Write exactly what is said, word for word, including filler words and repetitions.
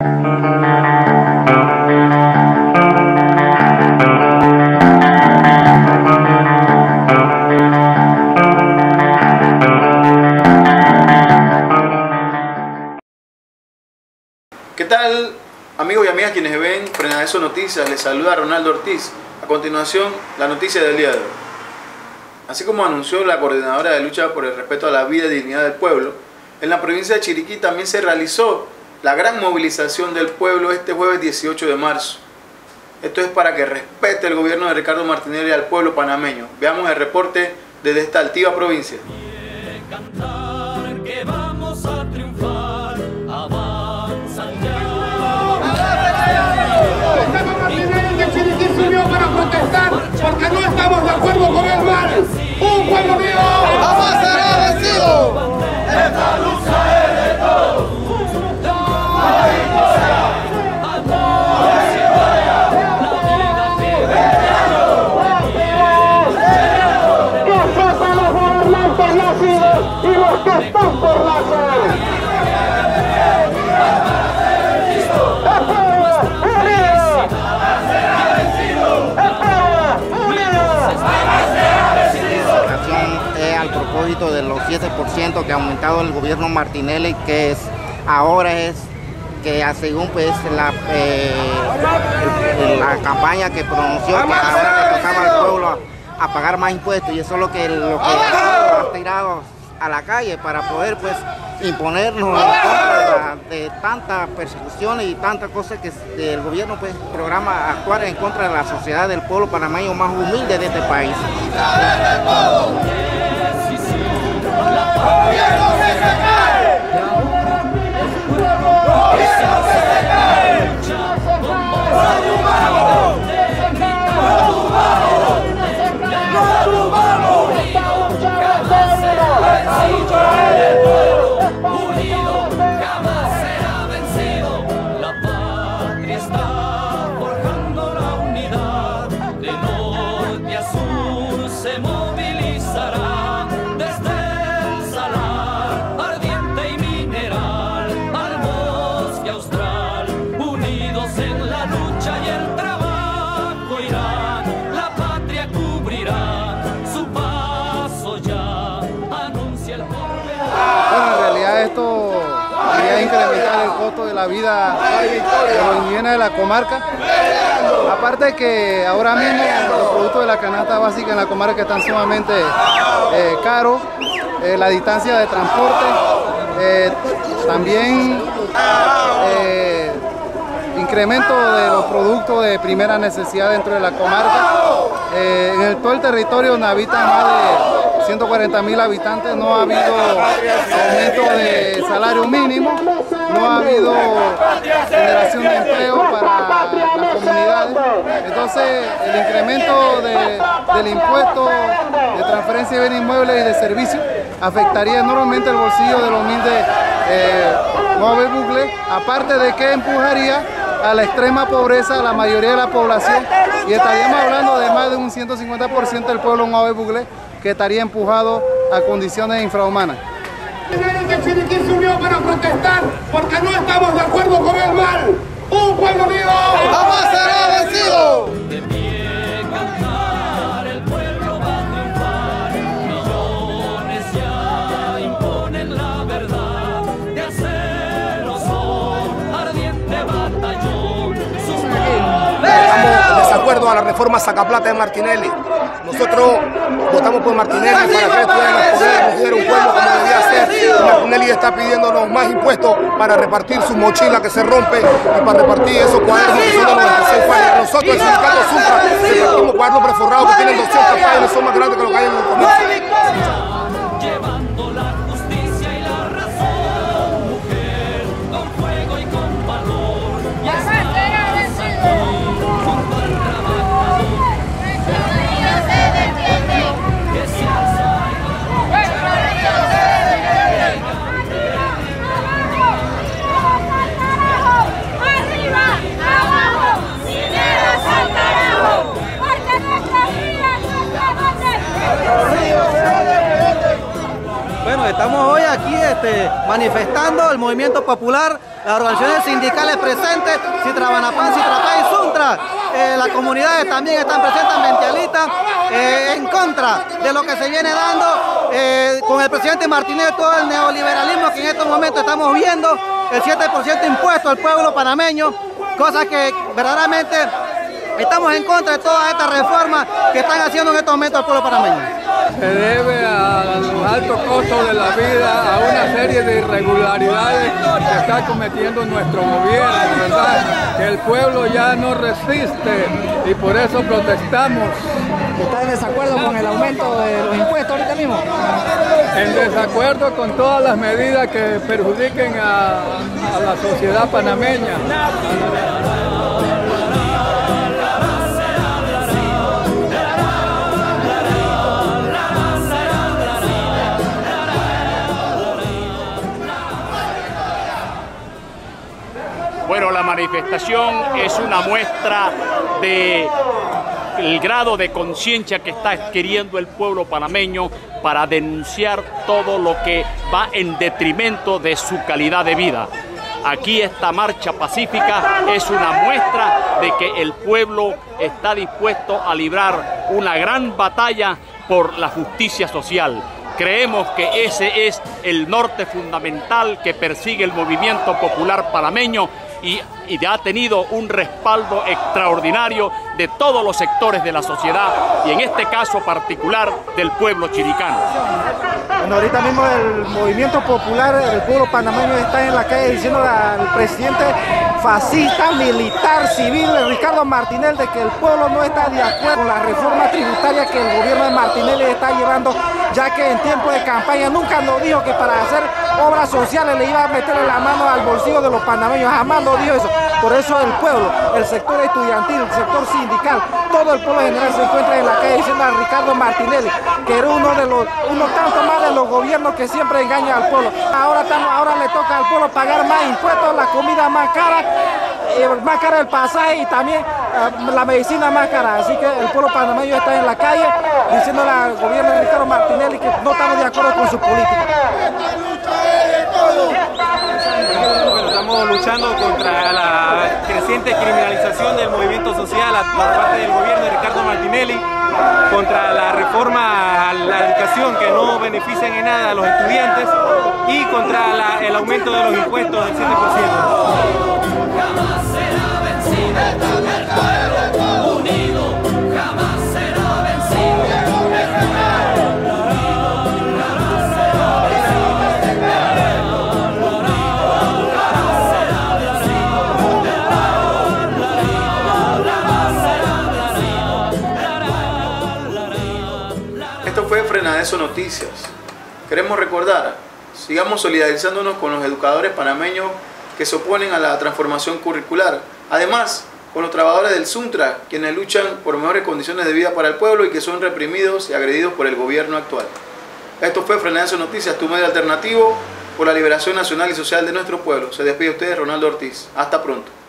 ¿Qué tal, amigos y amigas quienes ven Frenadeso Noticias? Les saluda Ronaldo Ortiz. A continuación, la noticia del día de hoy. Así como anunció la Coordinadora de Lucha por el Respeto a la Vida y Dignidad del Pueblo, en la provincia de Chiriquí también se realizó la gran movilización del pueblo este jueves dieciocho de marzo. Esto es para que respete el gobierno de Ricardo Martinelli al pueblo panameño. Veamos el reporte desde esta altiva provincia. Para protestar porque no estamos de acuerdo con el mal. ¡Un pueblo unido jamás será vencido! Esta lucha es de todos. Que sepan los gobernantes nacidos y los que están por nacer. De los siete por ciento que ha aumentado el gobierno Martinelli, que es ahora es que según pues la, eh, la campaña que pronunció que ahora le tocaba al pueblo a, a pagar más impuestos, y eso es lo que lo que ha tirado a la calle para poder pues imponernos en contra de, de tantas persecuciones y tantas cosas que el gobierno pues programa actuar en contra de la sociedad del pueblo panameño más humilde de este país. ¡Gobierno que se cae! ¡Gobierno que se cae! ¡Lo tumbamos! ¡Lo tumbamos! ¡Lo tumbamos! ¡Esta lucha es de pueblo! ¡Unido jamás será vencido! La patria está forjando la unidad. De norte a sur se movilizará. Esto quería incrementar el costo de la vida de los indígenas de la comarca. Aparte que ahora mismo los productos de la canasta básica en la comarca están sumamente eh, caros, eh, la distancia de transporte, eh, también eh, incremento de los productos de primera necesidad dentro de la comarca. Eh, en el, todo el territorio donde habitan más de ciento cuarenta mil habitantes no ha habido aumento de salario mínimo, no ha habido generación de empleo para las comunidades. Entonces el incremento de, del impuesto de transferencia de bienes inmuebles y de servicios afectaría enormemente el bolsillo del humilde eh, Moave Bugle, aparte de que empujaría a la extrema pobreza a la mayoría de la población, y estaríamos hablando de más de un ciento cincuenta por ciento del pueblo Moave Bugle que estaría empujado a condiciones infrahumanas. El Chiriquí se unió para protestar porque no estamos de acuerdo con el mal. ¡Un pueblo unido jamás será vencido! De pie cantar, el pueblo va a triunfar. Millones ya imponen la verdad. De acero son ardiente batallón. Estamos en desacuerdo a la reforma Sacaplata de Martinelli. Nosotros votamos por Martinelli para que estuviera en el poder, nos diera un pueblo como debía ser. Y Martinelli está pidiéndonos más impuestos para repartir su mochila que se rompe y para repartir esos cuadernos que son de noventa y seis páginas. Nosotros, el sindicato Supra, repartimos cuadernos preforrados que tienen doscientas páginas, son más grandes que lo que hay en el comercio. Bueno, estamos hoy aquí este, manifestando el movimiento popular las organizaciones sindicales presentes, Citrabanapán, Citrapán y Suntra, eh, las comunidades también están presentes en Mentialita, eh, en contra de lo que se viene dando eh, con el presidente Martinelli, todo el neoliberalismo que en estos momentos estamos viendo, el siete por ciento impuesto al pueblo panameño, cosa que verdaderamente estamos en contra de todas estas reformas que están haciendo en estos momentos al pueblo panameño. Se debe a los altos costos de la vida, a una serie de irregularidades que está cometiendo nuestro gobierno, ¿verdad? Que el pueblo ya no resiste y por eso protestamos. ¿Está en desacuerdo con el aumento de los impuestos ahorita mismo? En desacuerdo con todas las medidas que perjudiquen a, a la sociedad panameña. Bueno, la manifestación es una muestra de el grado de conciencia que está adquiriendo el pueblo panameño para denunciar todo lo que va en detrimento de su calidad de vida. Aquí esta marcha pacífica es una muestra de que el pueblo está dispuesto a librar una gran batalla por la justicia social. Creemos que ese es el norte fundamental que persigue el movimiento popular panameño y, y ha tenido un respaldo extraordinario de todos los sectores de la sociedad y en este caso particular del pueblo chiricano. Bueno, ahorita mismo el movimiento popular, el pueblo panameño está en la calle diciendo al presidente fascista, militar, civil, Ricardo Martinelli, de que el pueblo no está de acuerdo con la reforma tributaria que el gobierno de Martinelli está llevando, ya que en tiempo de campaña nunca nos dijo que para hacer obras sociales le iba a meterle la mano al bolsillo de los panameños, jamás nos dijo eso. Por eso el pueblo, el sector estudiantil, el sector sindical, todo el pueblo general se encuentra en la calle diciendo a Ricardo Martinelli que era uno de los, uno tanto más de los gobiernos que siempre engaña al pueblo. Ahora, estamos, ahora le toca al pueblo pagar más impuestos, la comida más cara, eh, más cara el pasaje y también eh, la medicina más cara. Así que el pueblo panameño está en la calle diciéndole al gobierno de Ricardo Martinelli que no estamos de acuerdo con su política. Bueno, estamos luchando contra la creciente criminalización del movimiento social por parte del gobierno de Ricardo Martinelli, contra la reforma a la educación que no benefician en nada a los estudiantes y contra la, el aumento de los impuestos del siete por ciento. Esto fue Frenadeso Noticias. Queremos recordar, sigamos solidarizándonos con los educadores panameños que se oponen a la transformación curricular. Además, con los trabajadores del Suntra, quienes luchan por mejores condiciones de vida para el pueblo y que son reprimidos y agredidos por el gobierno actual. Esto fue Frenadeso Noticias, tu medio alternativo por la liberación nacional y social de nuestro pueblo. Se despide usted, Ronaldo Ortiz. Hasta pronto.